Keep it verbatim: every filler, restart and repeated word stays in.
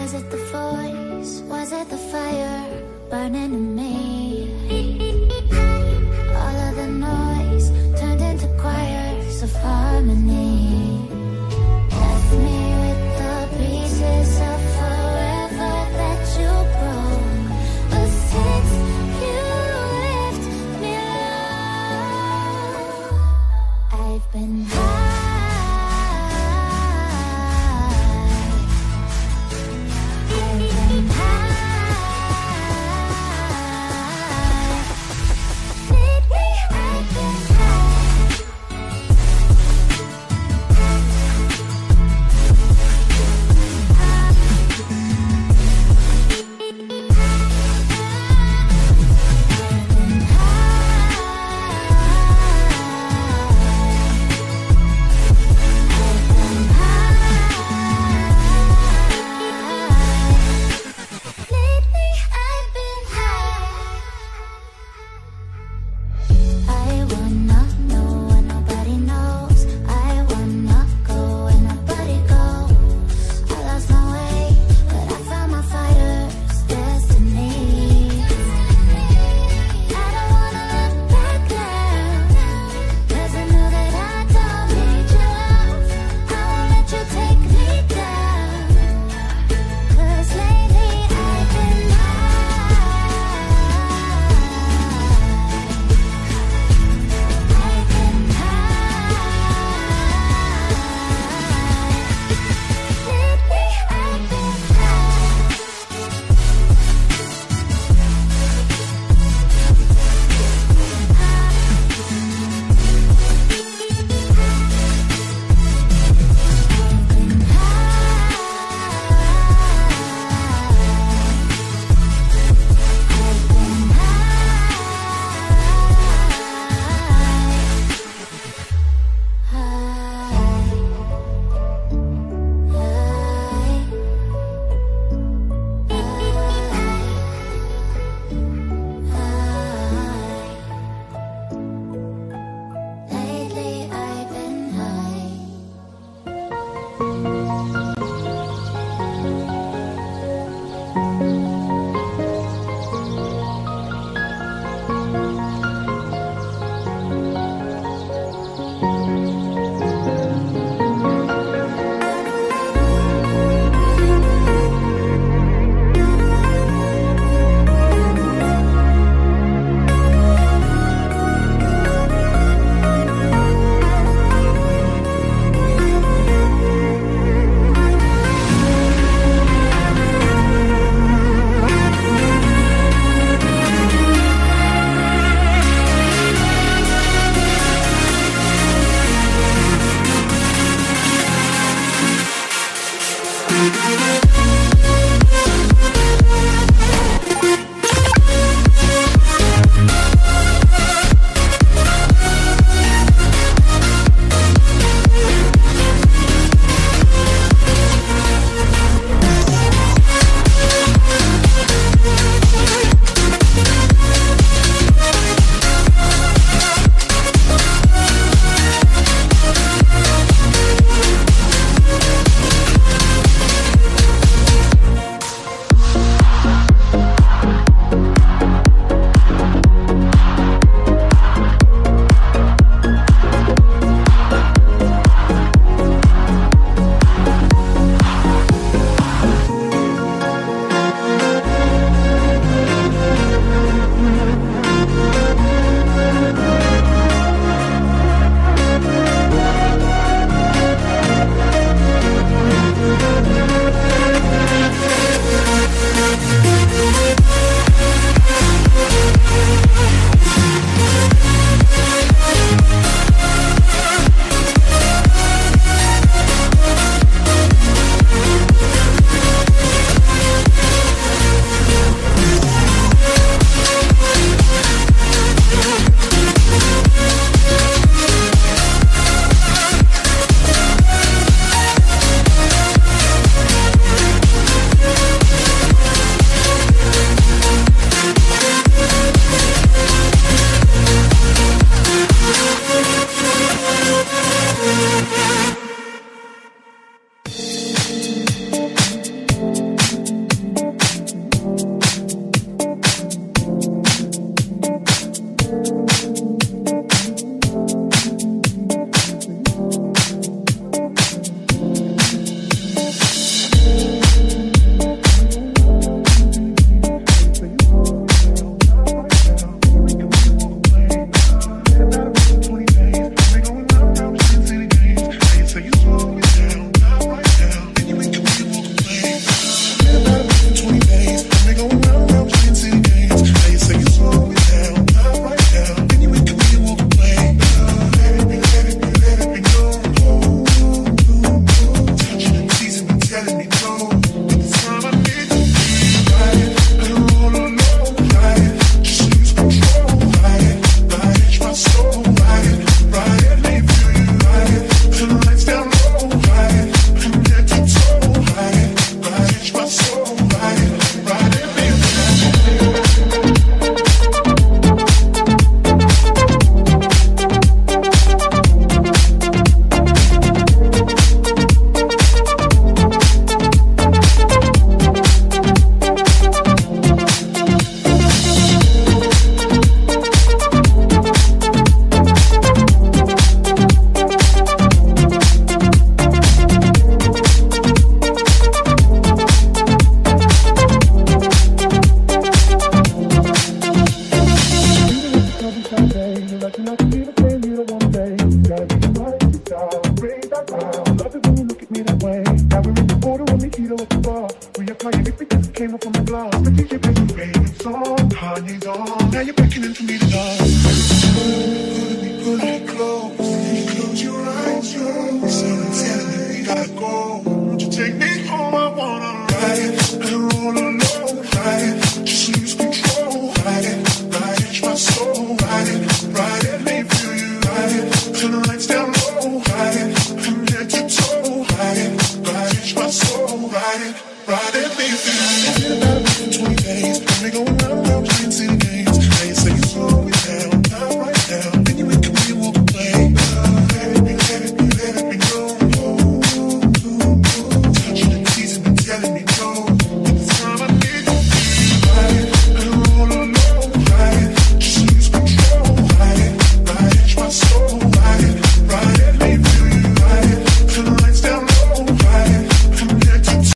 Was it the voice? Was it the fire burning in me? All of the noise turned into choirs of harmony. Left me with the pieces of forever that you broke. But since you left me alone, I've been high. tequila with the bar. We applying it because it came up from the glass. The D J plays a favorite song, Kanye's on. Now you're beckoning for me to dance. Pull me, pull me close. Close your eyes, yo. Someone's telling me we gotta go. Won't you take me home? I want